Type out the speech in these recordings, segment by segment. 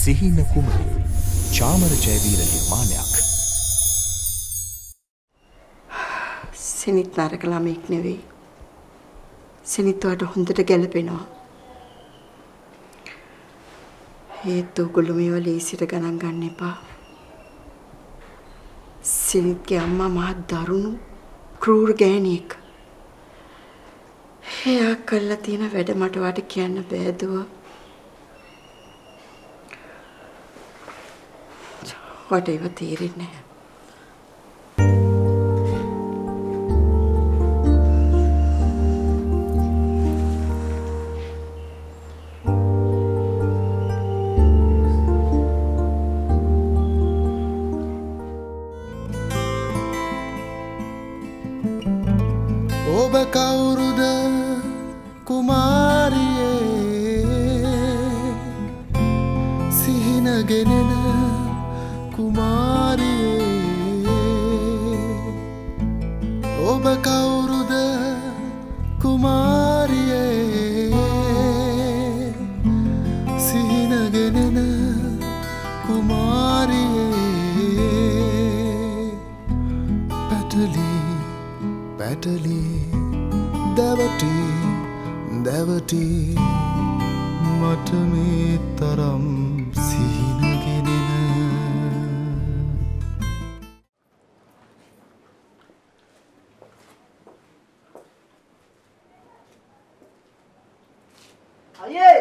සිහින කුමරු චාමර ජයවීර නිර්මාණයක්. සෙනිත් නරක ළමෙක් නෙවෙයි. සෙනිත් වලට හොඳට ගැලපෙනවා. ඒත් ඔයගොල්ලෝ මේවා ලේසියට ගණන් ගන්න එපා. සෙනිත්ගේ අම්මා මහ දරුණු ක්‍රූර ගෑණියෙක්. එයා කළා තියෙන වැඩ මට වට කියන්න බෑ දුව. වට ඒව තේරෙන්නේ නැහැ. ඔබ කවුරුද කුමාරියේ සිහින ගෙනෙන කුමාරියේ ඔබ කවුරුද කුමාරියේ සිහින ගෙනෙන කුමාරියේ පැටලි පැටලි දැවටි දැවටි මට මේ තරම් සිහින ගෙනෙන අයියේ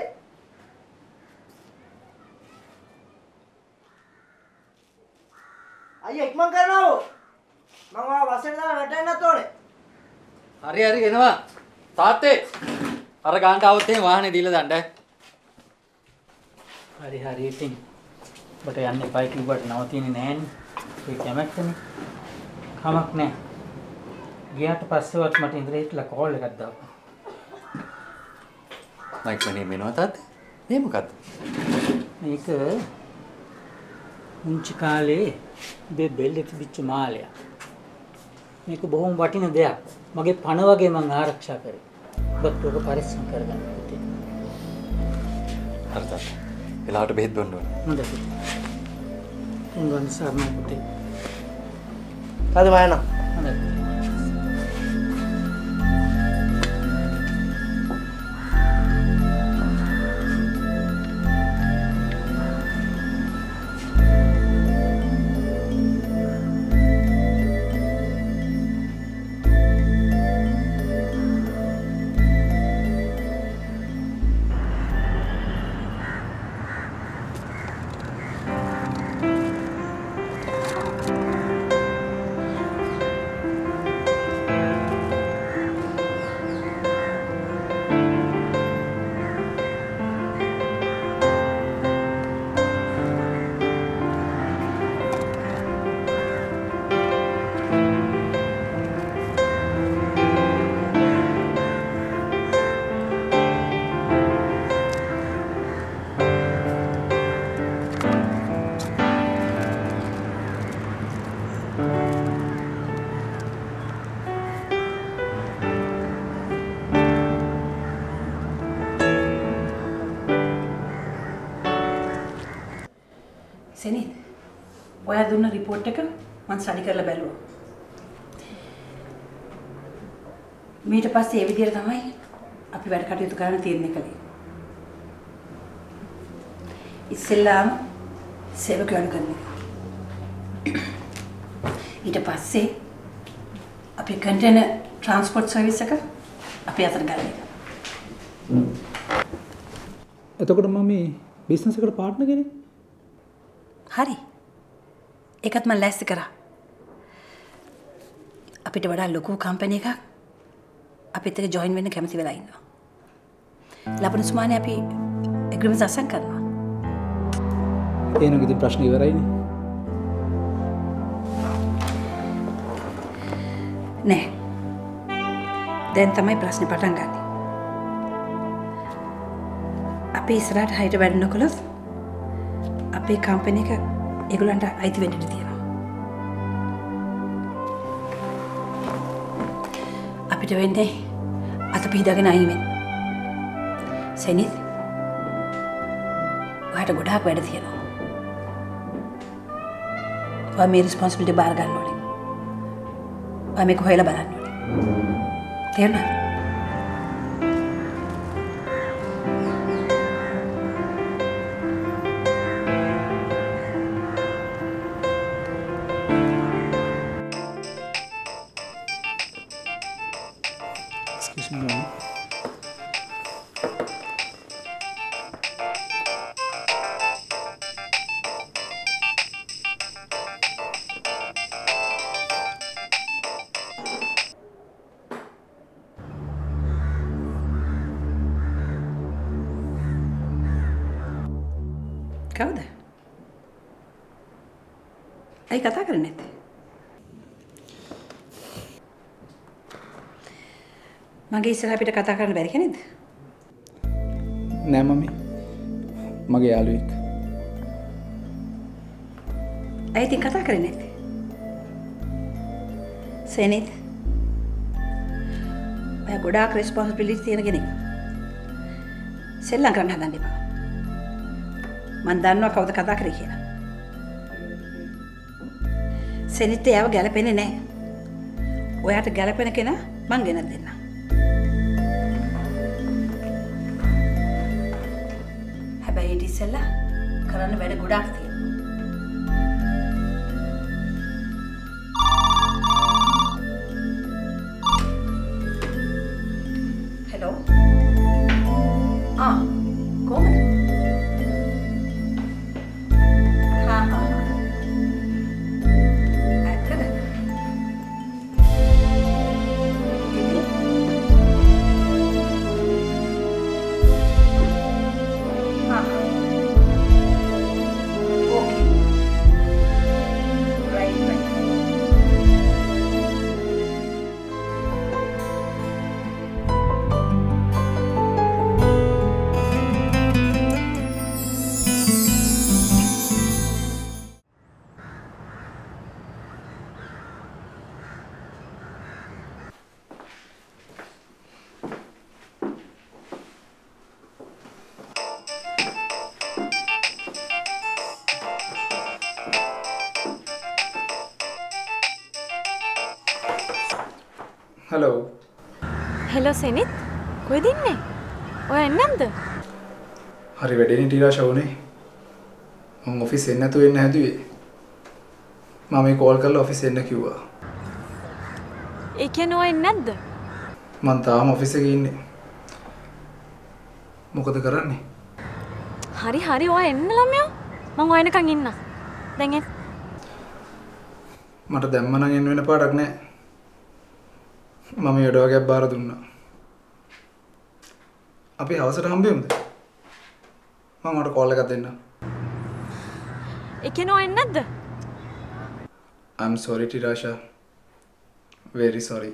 අයියේ ඉක්මන් කරනවෝ මම ආව වසෙන් දාලා වැටෙන්නත් ඕනේ. හරි හරි එනවා තාත්තේ අර ගාන්ට આવොත් එහෙම වාහනේ දීලා දාන්න. හරි හරි ඉතින් ඔබට යන්න එපයි කිව්වට නවතින්නේ නැහැනේ. ඒ කැමැත්තනේ. කමක් නැහැ. ගියාට පස්සෙවත් මට ඉන්ද්‍රේට්ලා කෝල් එකක් දාපන්. මයික් මනේ මෙනවා තාත්තේ. මේ මොකද්ද? මේක උන්චි කාලේ බෙල්ලේ තිබිච්ච මාලයක්. මේක බොහොම වටින දෙයක්. මගේ පණ වගේ මං ආරක්ෂා කරේ. ඔබත් ඔක පරිස්සම් කරගන්න පුතේ. හරි තාත්තා. එලාට බෙහෙත් බොන්න ඕන. හොඳයි පුතේ. උංගන් සාරණ පුතේ. කාද මයන? හොඳයි. සෙනිත් ඔයා දුන්න රිපෝට් එක මම ස්ටඩි කරලා බැලුවා. ඊට පස්සේ ඒ විදිහට තමයි අපි වැඩ කටයුතු කරන්න තීරණය කළේ. ඉස්සෙල්ලාම සේවකයන් කරන එක. ඊට පස්සේ අපි කන්ටේනර් ට්‍රාන්ස්පෝර්ට් සර්විස් එක අපි අතට ගන්න එක. එතකොට මම මේ බිස්නස් එකට පාර්ට්නර් කෙනෙක්. හරි. ඒකත් මම ලෑස්ති කරා. අපිට වඩා ලොකු කම්පැනි එකක් අපිත් එක්ක ජොයින් වෙන්න කැමති වෙලා ඉන්නවා. ලබන සුමානේ අපි ඇග්‍රීමන්ට් අසන් කරනවා. එහෙනම් ඉතින් ප්‍රශ්න ඉවරයිනේ. නෑ. දැන් තමයි ප්‍රශ්නේ පටන් ගන්නේ. අපි ඉස්සරහට හයිට වැඩ නොකළොත් අපේ කම්පැනි එක ඒගොල්ලන්ට අයිති වෙන්න ඉඩ තියෙනවා. අපිට වෙන්නේ අත පිහදාගෙන අයින් වෙන්න. සෙනිත් ඔයාට ගොඩාක් වැඩ තියෙනවා. ඔයා මේ රිස්පොන්සිබිලිටි බාර ගන්න ඕනේ. ඔයා මේක හොයලා බලන්න ඕනේ. තේරුණාද? Excuse me, ma'am. කවුද? ඇයි කතා කරන්නේ නැත්තේ? මගේ ඉස්සරහ අපිට කතා කරන්න බැරි කෙනෙක්ද? නෑ මමි. මගේ යාළුවෙක්. ඇයි ඉතින් කතා කරන්නේ නැත්තේ? සෙනිත්. ඔයා ගොඩාක් රෙස්පොන්සිබිලිටි තියෙන කෙනෙක්. සෙල්ලම් කරන්න හදන්න එපා. මන් දන්නවා කවුද කතා කරේ කියලා. සෙනිත් එයාව ගැලපෙන්නේ නැහැ. ඔයාට ගැලපෙන කෙනා මං ගෙනත් දෙන්නම්. හැබැයි ඊට ඉස්සෙල්ලා කරන්න වැඩ ගොඩාක් තියෙනවා. හෙලෝ. කොහමද? Hello. Hello Senith. කොහෙද ඉන්නේ? ඔය එන්නම්ද? හරි වැඩේනේ ටීරාෂා උනේ. මම ඔෆිස් එන්න නැතුව එන්න හැදුවේ. මම මේ කෝල් කරලා ඔෆිස් එන්න කිව්වා. ඒ කියන්නේ ඔය එන්නේ නැද්ද? මං තාම ඔෆිස් එකේ ඉන්නේ. මොකද කරන්නේ? හරි ඔය එන්න ළමයෝ. මං ඔයනකන් ඉන්නම්. දැන් එන්න. මට දැම්ම නම් එන්න වෙන පාඩක් නැහැ. මම ඊට වගේ බාර දුන්නා. අපි හවසට හම්බෙමුද? මම මට කෝල් එකක් දෙන්නම්. ඒ කියන්නේ ඔය එන්නේ නැද්ද? I'm sorry ටීරාෂා. Very sorry.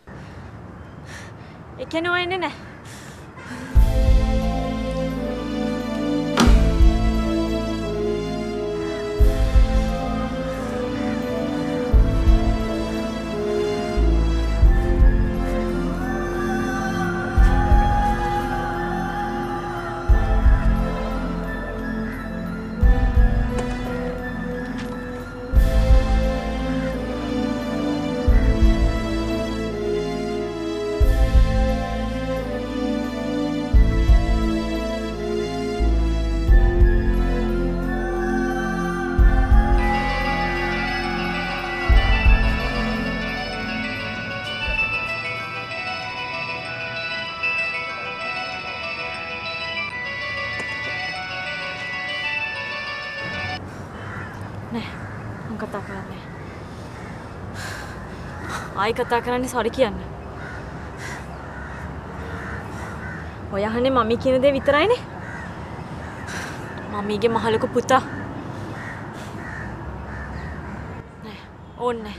ඒ කියන්නේ ඔය එන්නේ නැහැ. ආයි කතා කරන්නේ සෝරි කියන්න. ඔය අහන්නේ මමී කියන දේ විතරයිනේ. මමීගේ මහලක පුතා. නෑ ඕන්නේ.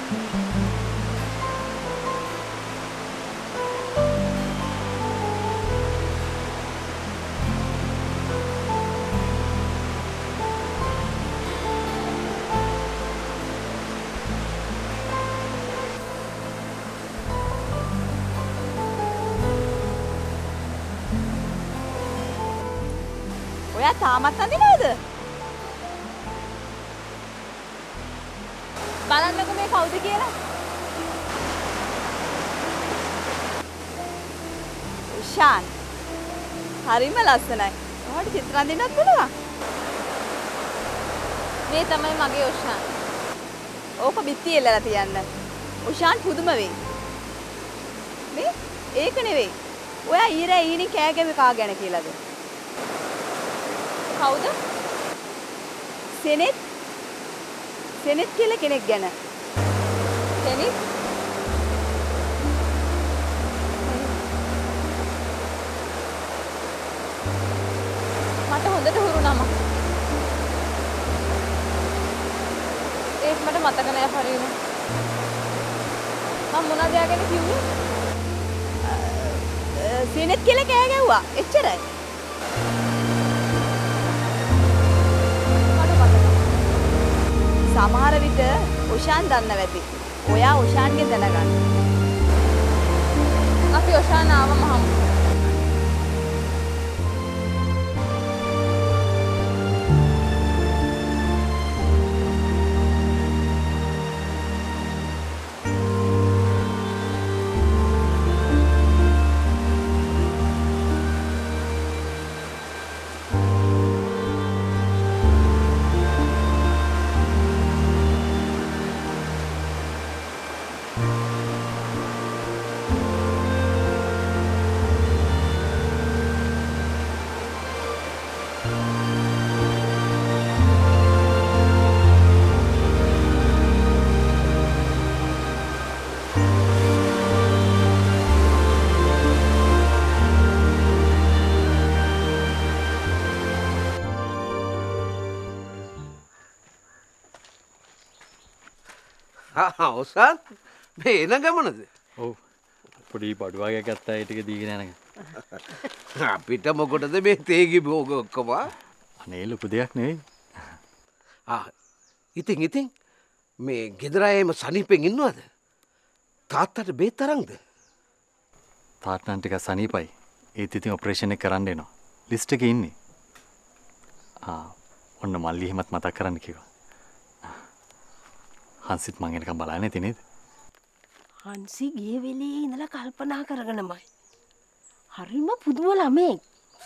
ඔයා තාමත් අඳිනවද? බලන්නකෝ මේ කවුද කියලා. උෂාන්. හරිම ලස්සනයි. ඔයාට චිත්‍ර අඳින්නත් පුළුවන්. මේ තමයි මගේ උෂාන්. ඕක බිත්තිය එල්ලලා තියන්න. උෂාන් පුදුම වෙයි. මේ ඒක නෙවෙයි. ඔයා ඊරේ ඊනි කෑ ගැව්වේ කා ගැන කියලාද? කවුද? සෙනෙත් කියලා කෙනෙක් ගැන. සෙනෙත්? මට හොඳට හුරු නම. ඒක මට මතක නෑ හරියට. මම මොනවද යාගෙන කිව්වේ? සෙනෙත් කියලා කෑ ගැව්වා. එච්චරයි. සමහර විට උෂාන් දන්නව ඇති. ඔයා උෂාන්ගේ දැනගන්න. අපි උෂාන් ආවම හමු. ඔසන් මේ එන ගමනද? ඔව්. පොඩි බඩුවාගයක් ගත්තා ඒ ටික දීගෙන යනක. අපිට මොකටද මේ තේගි භෝග ඔක්කොම? අනේ ලොකු දෙයක් නෙවෙයි. ඉතින් මේ ගෙදර අයම සනීපෙන් ඉන්නවද? තාත්තට බේත් තරම්ද? තාත්තා ටික සනීපයි. ඒත් ඉතින් ඔපරේෂන් එක කරන්න එනවා. ලිස්ට් එකේ ඉන්නේ. ඔන්න මල්ලි එහෙමත් මතක් කරන්න කිව්වා. හන්සිත් මං එනකම් බලන්නේ නැති නේද? හන්සි ගිය වෙලේ ඉඳලා කල්පනා කරගෙනමයි. හරිම පුදුම ළමෙක්.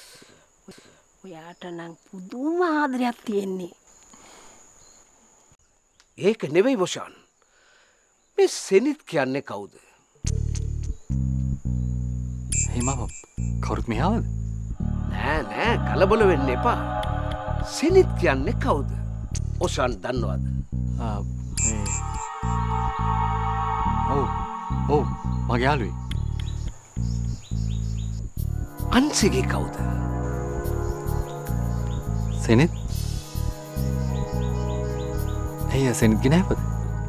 ඔයාට නම් පුදුම ආදරයක් තියෙන්නේ. ඒක නෙවෙයි මොෂාන්. මේ සෙනිත් කියන්නේ කවුද? හිමව කවුරුත් මෙහාවද? නෑ කලබල වෙන්න එපා. සෙනිත් කියන්නේ කවුද? ඔෂාන් දන්නවද? ඔව් මගේ යාළුවෙක්. අන්සිගේ කවුද? සෙනෙත්? ඇයි සෙනෙත්ගේ නැපද?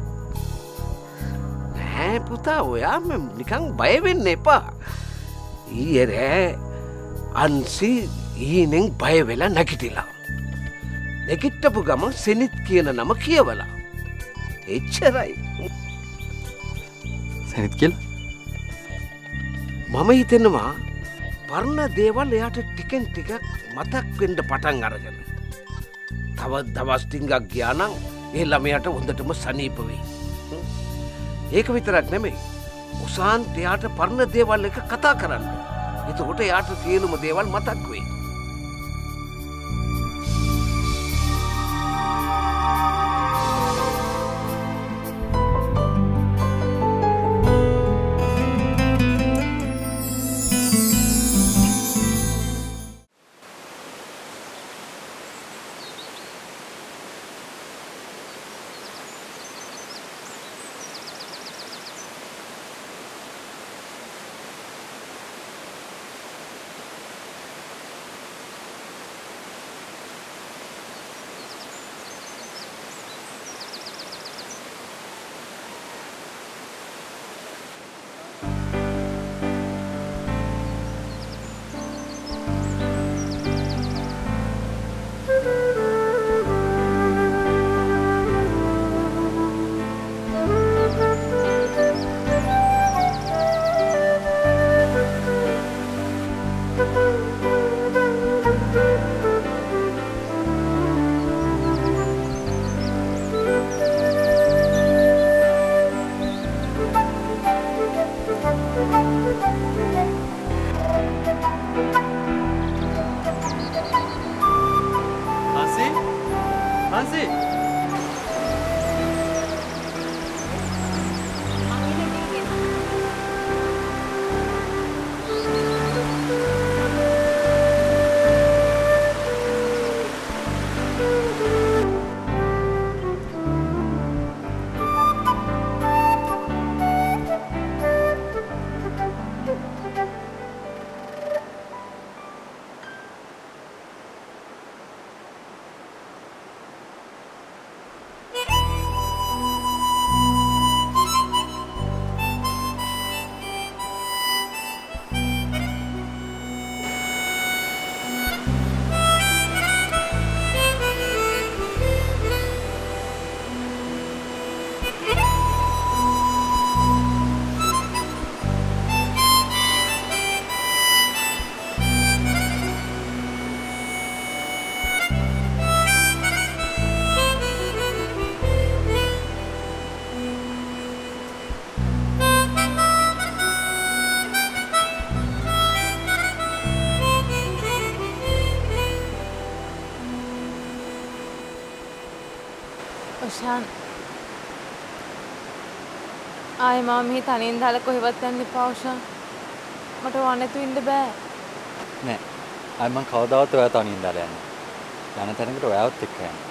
නෑ පුතා ඔයාම නිකන් බය වෙන්න එපා. ඊයේ රෑ අන්සි ඊනෙන් බය වෙලා නැගිටිලා. නැගිට්ටපු ගමන් සෙනිත් කියන නම කියවලා. එච්චරයි. සෙනෙත් කියලා? මම හිතෙනවා පරණ දේවල් එයාට ටිකෙන් ටික මතක් වෙන්න පටන් අරගෙන. තව දවස් ටිකක් ගියා නම් ඒ ළමයාට හොඳටම සනීප වෙයි. ඒක විතරක් නෙමෙයි. උසාන්ත් එයාට පරණ දේවල් එක කතා කරන්න. එතකොට එයාට සියලුම දේවල් මතක් වෙයි. මාන්සි ඔෂාන් ආයේ මම මේ තනියෙන් දාලා කොහෙවත් යන්න එපා ඔෂාන්. මට වන්නතු ඉන්න බෑ. නෑ අය මං කවදාවත් ඔයා තනියෙන් දාලා යන්නේ. යන තැනකට ඔයාවත් එක්ක යන්න.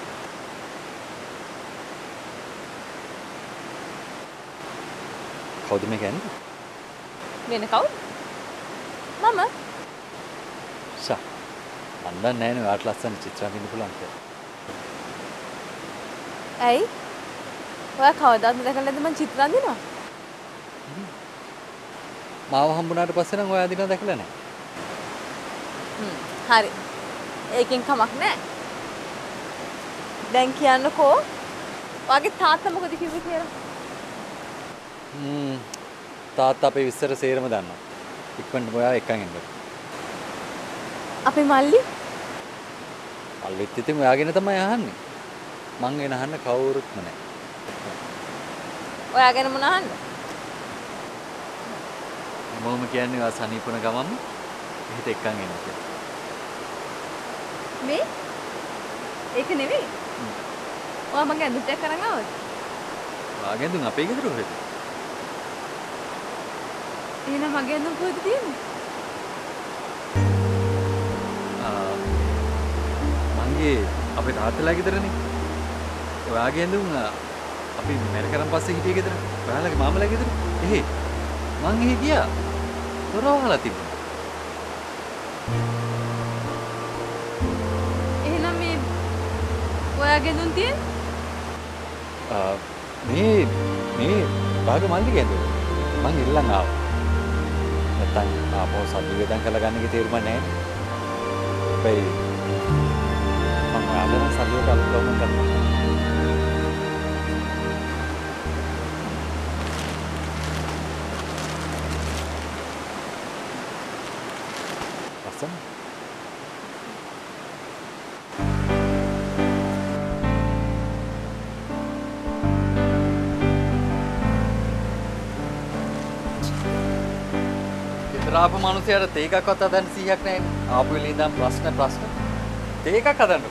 කවුද මේ කියන්නේ? වෙන කවුද? මම. ෂා. මන් දන්නේ නෑනේ ඔයාට ලස්සන චිත්‍ර අඳින්න පුළුවන් කියලා. ඇයි? ඔයා කවදාවත් දැකලා නැද්ද මං චිත්‍ර අඳිනවා? මාව හම්බුනාට පස්සේ නම් ඔයා අඳිනවා දැකලා නෑ. හරි. ඒකෙන් කමක් නෑ. දැන් කියන්නකෝ. ඔයාගේ තාත්තා මොකද කිව්වේ කියලා? තාත්තා අපේ විස්තර සේරම දන්නවා. ඉක්මනට ඔයා එක්කන් එන්න. අපේ මල්ලි? මල්ලිත් ඉතින් ඔයාගෙන තමයි අහන්නේ. මං වෙන අහන්න කවුරුත්ම නැහැ. ඔයා ගැන මොන අහන්න? මොම කියන්නේ ඔයා සනීපුණ ගමන්ම එහෙට එක්කන් එන්න කියලා. මේ? ඒක නෙවෙයි. ඔයා මගේ ඇඳුම් කරන් ආවද? ඔයාගේ ඇඳුම් අපේ ගෙදර හොයද? එහෙනම් මගේ ඇඳුම් කොහෙද තියෙන්නේ? මගේ අපේ තාත්තලා ගෙදරනේ. ඔයාගේ ඇඳුම් අපි මැර කරන් පස්සේ හිටිය ගෙදර. ඔයාලගේ මාමලා ගෙදර. එහෙ. මං එහෙ ගියා. දොර වහලා තිබුණා. එහෙනම් මේ ඔයාගේ ඇඳුම් තියෙන්නේ? මේ ඔයාගේ මල්ලිගේ ඇඳුම්. මං ඉල්ලන් ආවා. නැත්තම් ආපහු සල්ලි වෙදන් කරලා ගන්න එක තේරුම නැහැ. බයි. මම ආදරෙන් සල්ලි වලට අලුත් කරනවා. ලස්සන. ආපු මිනිහයාට තේ එකක්වත් හදන්න 100ක් නැහැ. ආපු වෙලේ ඉඳන් ප්‍රශ්න තේ එකක් හදන්න.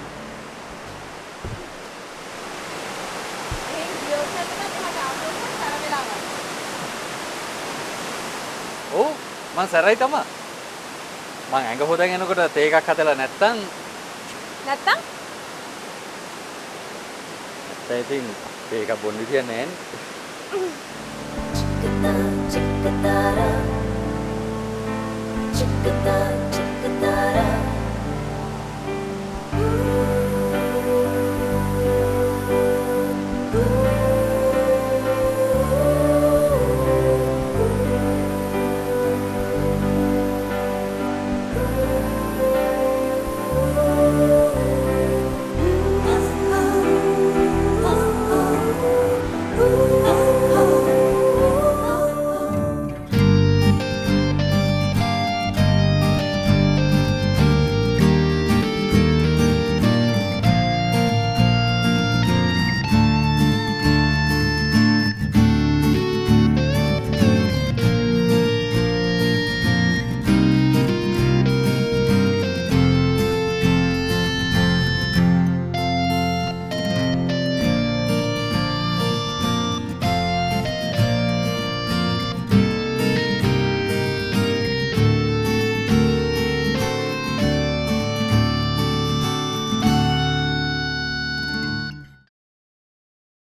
ඔව් මං සරයි තමයි. මං ඇඟ හොදන් යනකොට තේ එකක් හදලා නැත්තම් ඉතින් තේ එකක් බොන්න විදියක් නැහැ නේ.